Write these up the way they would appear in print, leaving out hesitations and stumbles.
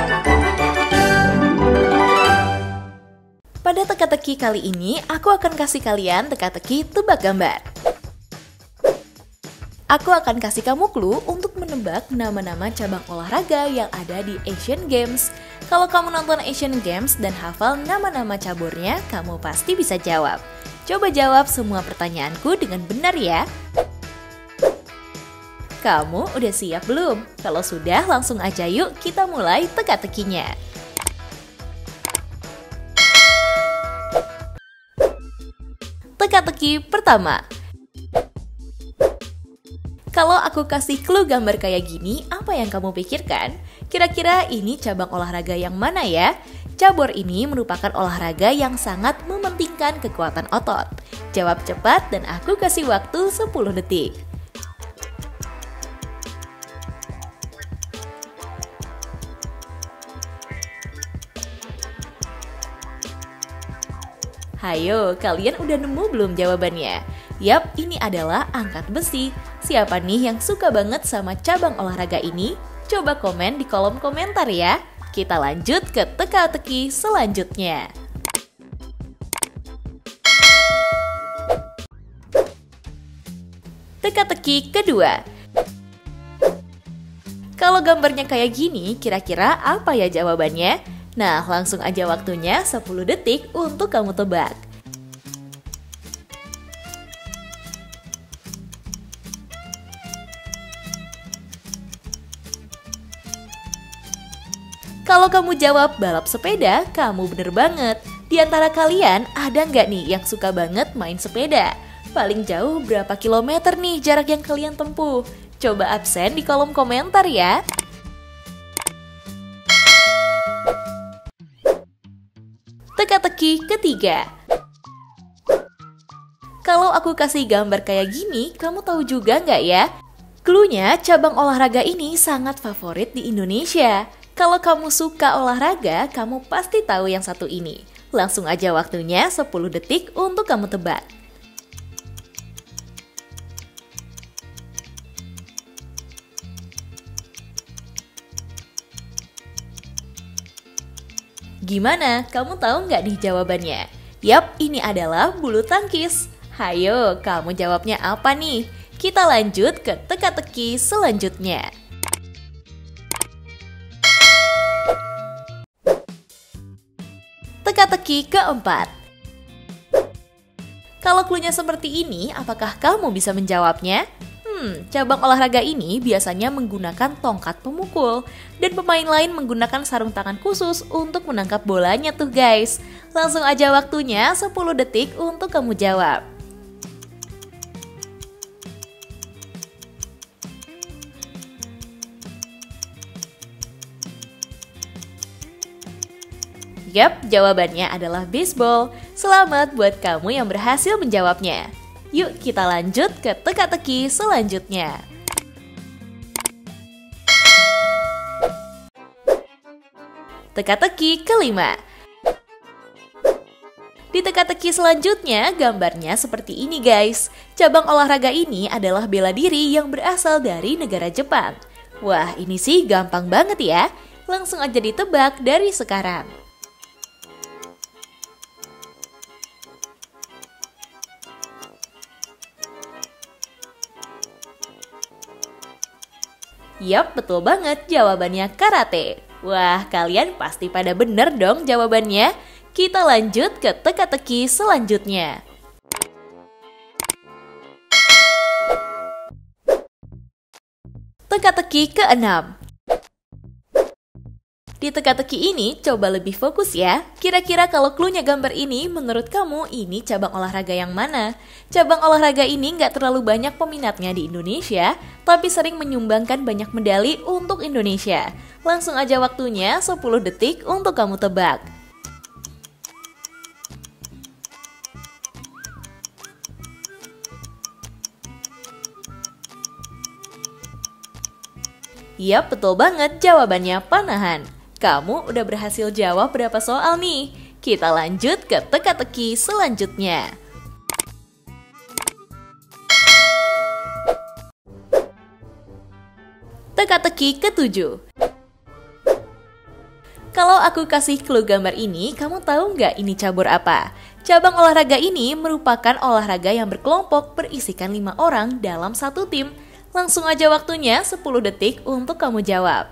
Pada teka-teki kali ini, aku akan kasih kalian teka-teki tebak gambar. Aku akan kasih kamu clue untuk menebak nama-nama cabang olahraga yang ada di Asian Games. Kalau kamu nonton Asian Games dan hafal nama-nama caburnya, kamu pasti bisa jawab. Coba jawab semua pertanyaanku dengan benar ya. Kamu udah siap belum? Kalau sudah, langsung aja yuk kita mulai teka-tekinya. Teka-teki pertama. Kalau aku kasih clue gambar kayak gini, apa yang kamu pikirkan? Kira-kira ini cabang olahraga yang mana ya? Cabur ini merupakan olahraga yang sangat mementingkan kekuatan otot. Jawab cepat dan aku kasih waktu 10 detik. Hayo, kalian udah nemu belum jawabannya? Yap, ini adalah angkat besi. Siapa nih yang suka banget sama cabang olahraga ini? Coba komen di kolom komentar ya. Kita lanjut ke teka-teki selanjutnya. Teka-teki kedua. Kalau gambarnya kayak gini, kira-kira apa ya jawabannya? Nah, langsung aja waktunya 10 detik untuk kamu tebak. Kalau kamu jawab balap sepeda, kamu bener banget. Di antara kalian, ada nggak nih yang suka banget main sepeda? Paling jauh berapa kilometer nih jarak yang kalian tempuh? Coba absen di kolom komentar ya. Teka-teki ketiga. Kalau aku kasih gambar kayak gini, kamu tahu juga nggak ya? Cluenya, cabang olahraga ini sangat favorit di Indonesia. Kalau kamu suka olahraga, kamu pasti tahu yang satu ini. Langsung aja waktunya 10 detik untuk kamu tebak. Gimana? Kamu tahu nggak nih jawabannya? Yap, ini adalah bulu tangkis. Hayo, kamu jawabnya apa nih? Kita lanjut ke teka-teki selanjutnya. Teka-teki keempat. Kalau cluenya seperti ini, apakah kamu bisa menjawabnya? Cabang olahraga ini biasanya menggunakan tongkat pemukul. Dan pemain lain menggunakan sarung tangan khusus untuk menangkap bolanya tuh guys. Langsung aja waktunya 10 detik untuk kamu jawab. Yap, jawabannya adalah baseball. Selamat buat kamu yang berhasil menjawabnya. Yuk kita lanjut ke teka-teki selanjutnya. Teka-teki kelima. Di teka-teki selanjutnya, gambarnya seperti ini guys. Cabang olahraga ini adalah bela diri yang berasal dari negara Jepang. Wah, ini sih gampang banget ya. Langsung aja ditebak dari sekarang. Yap, betul banget jawabannya karate. Wah, kalian pasti pada bener dong jawabannya. Kita lanjut ke teka-teki selanjutnya. Teka-teki keenam. Di teka-teki ini, coba lebih fokus ya. Kira-kira kalau cluenya gambar ini, menurut kamu ini cabang olahraga yang mana? Cabang olahraga ini nggak terlalu banyak peminatnya di Indonesia, tapi sering menyumbangkan banyak medali untuk Indonesia. Langsung aja waktunya 10 detik untuk kamu tebak. Yap, betul banget jawabannya panahan. Kamu udah berhasil jawab berapa soal nih? Kita lanjut ke teka-teki selanjutnya. Teka-teki ketujuh. Kalau aku kasih clue gambar ini, kamu tahu nggak ini cabur apa? Cabang olahraga ini merupakan olahraga yang berkelompok berisikan 5 orang dalam satu tim. Langsung aja waktunya 10 detik untuk kamu jawab.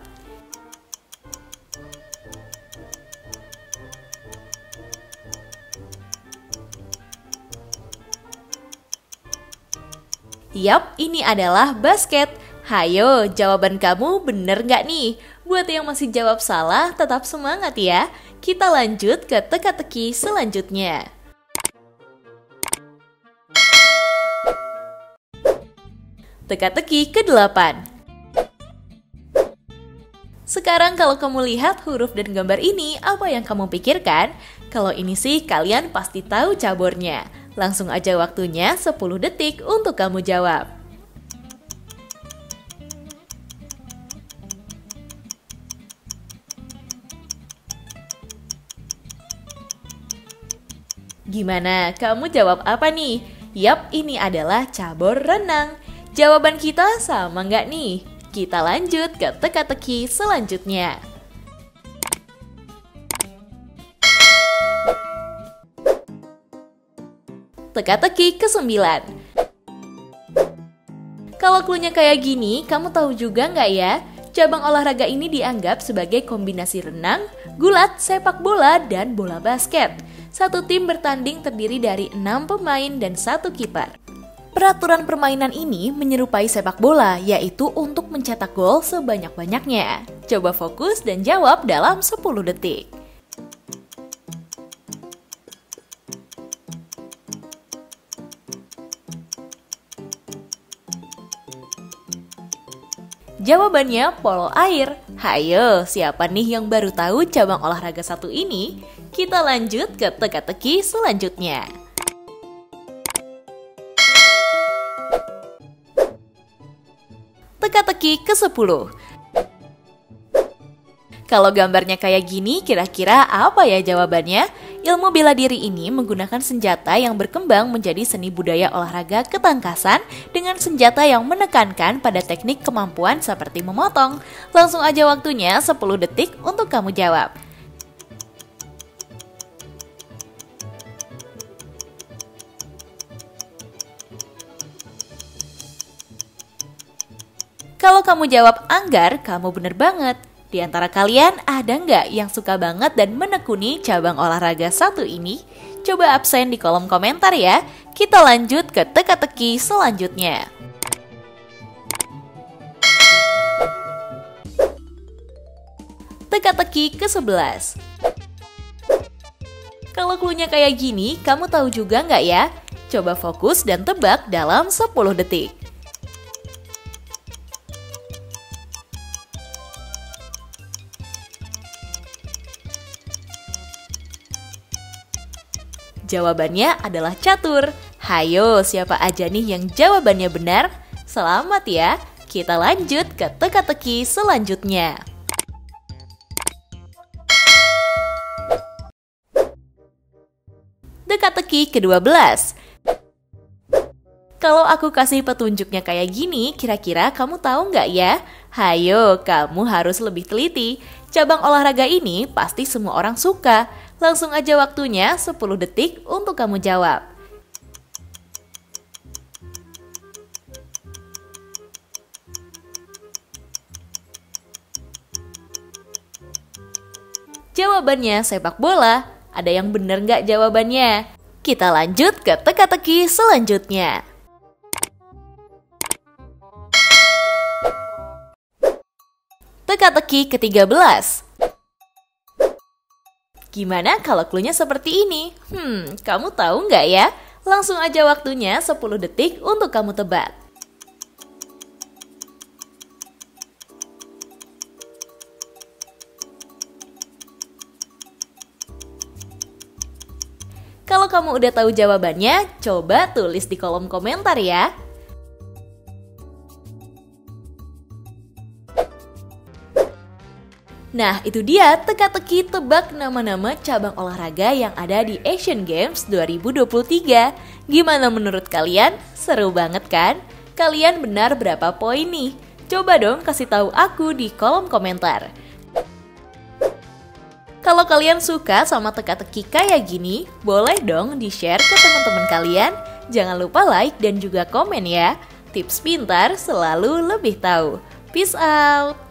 Yap, ini adalah basket. Hayo, jawaban kamu bener nggak nih? Buat yang masih jawab salah, tetap semangat ya. Kita lanjut ke teka-teki selanjutnya. Teka-teki ke-8. Sekarang kalau kamu lihat huruf dan gambar ini, apa yang kamu pikirkan? Kalau ini sih kalian pasti tahu cabornya. Langsung aja waktunya 10 detik untuk kamu jawab. Gimana? Kamu jawab apa nih? Yap, ini adalah cabur renang. Jawaban kita sama nggak nih? Kita lanjut ke teka-teki selanjutnya. Teka-teki ke-9. Kalau cluenya kayak gini, kamu tahu juga nggak ya? Cabang olahraga ini dianggap sebagai kombinasi renang, gulat, sepak bola, dan bola basket. Satu tim bertanding terdiri dari 6 pemain dan 1 kiper. Peraturan permainan ini menyerupai sepak bola, yaitu untuk mencetak gol sebanyak-banyaknya. Coba fokus dan jawab dalam 10 detik. Jawabannya polo air. Hayo, siapa nih yang baru tahu cabang olahraga satu ini? Kita lanjut ke teka-teki selanjutnya. Teka-teki ke-10. Kalau gambarnya kayak gini, kira-kira apa ya jawabannya? Ilmu bela diri ini menggunakan senjata yang berkembang menjadi seni budaya olahraga ketangkasan dengan senjata yang menekankan pada teknik kemampuan seperti memotong. Langsung aja waktunya 10 detik untuk kamu jawab. Kalau kamu jawab anggar, kamu bener banget. Di antara kalian, ada nggak yang suka banget dan menekuni cabang olahraga satu ini? Coba absen di kolom komentar ya. Kita lanjut ke teka-teki selanjutnya. Teka-teki ke-11. Kalau cluenya kayak gini, kamu tahu juga nggak ya? Coba fokus dan tebak dalam 10 detik. Jawabannya adalah catur. Hayo, siapa aja nih yang jawabannya benar? Selamat ya. Kita lanjut ke teka-teki selanjutnya. Teka-teki ke-12. Kalau aku kasih petunjuknya kayak gini, kira-kira kamu tahu nggak ya? Hayo, kamu harus lebih teliti. Cabang olahraga ini pasti semua orang suka. Langsung aja waktunya 10 detik untuk kamu jawab. Jawabannya sepak bola. Ada yang bener nggak jawabannya? Kita lanjut ke teka-teki selanjutnya. Teka-teki ke-13. Gimana kalau cluenya seperti ini? Kamu tahu nggak ya? Langsung aja waktunya 10 detik untuk kamu tebak. Kalau kamu udah tahu jawabannya, coba tulis di kolom komentar ya. Nah, itu dia teka-teki tebak nama-nama cabang olahraga yang ada di Asian Games 2023. Gimana menurut kalian? Seru banget kan? Kalian benar berapa poin nih? Coba dong kasih tahu aku di kolom komentar. Kalau kalian suka sama teka-teki kayak gini, boleh dong di-share ke teman-teman kalian. Jangan lupa like dan juga komen ya. Tips pintar selalu lebih tahu. Peace out!